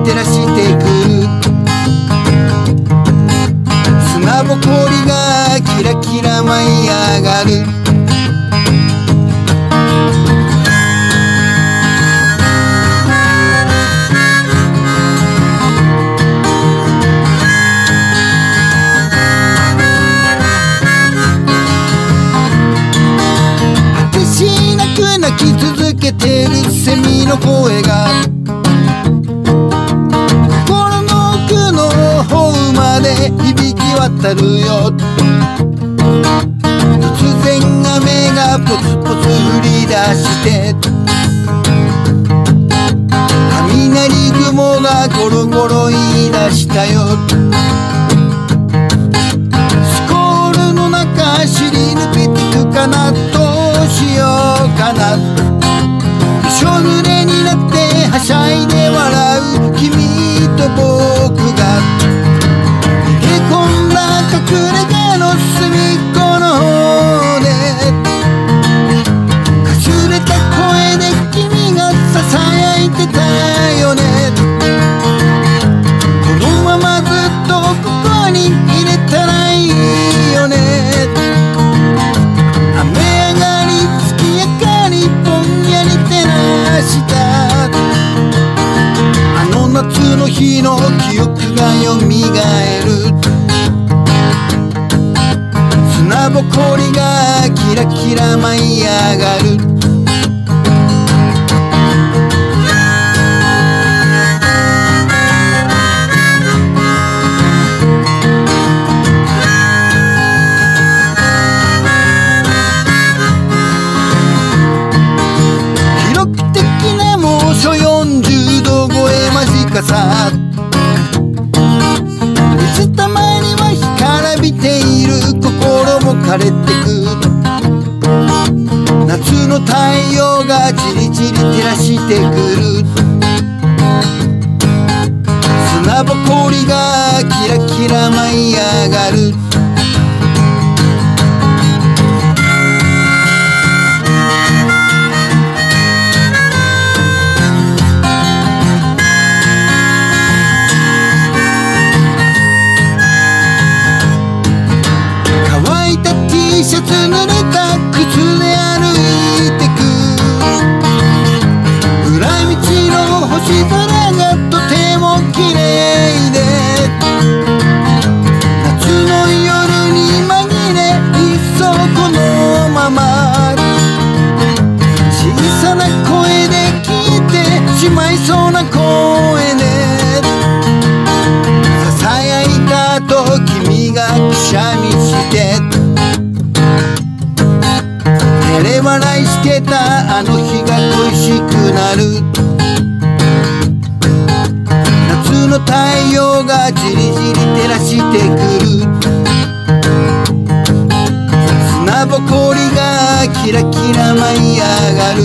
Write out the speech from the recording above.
照らしてくる。砂ぼこりがキラキラ舞い上がる。鳴き続けてるセミの声が心の奥の方まで響き渡るよ。突然雨がポツポツ降り出して雷雲がゴロゴロ言い出したよ。スコールの中尻抜けてくかな、どうしようかな。びしょ濡れになってはしゃいで笑う君と僕が逃げ込んだ隠れ家の隅っこの方でかすれた声で君がささやいてたよね。このままずっとここにいれたらいいよね。夏の日の記憶がよみがえる。砂ぼこりがキラキラ舞い上がる。記録的な猛暑40度超え間近さ。水たまりは干からびている。心も枯れてく。夏の太陽がじりじり照らしてくる。砂ぼこりがキラキラ舞い上がる。T シャツ濡れた靴で歩いてく。裏道の星空がとても綺麗で夏の夜に紛れいっそこのまま小さな声で聞いてしまいそうな声でささやいた後君がくしゃみして照れ笑いしてたあの日が恋しくなる。夏の太陽がじりじり照らしてくる。砂ぼこりがキラキラ舞い上がる。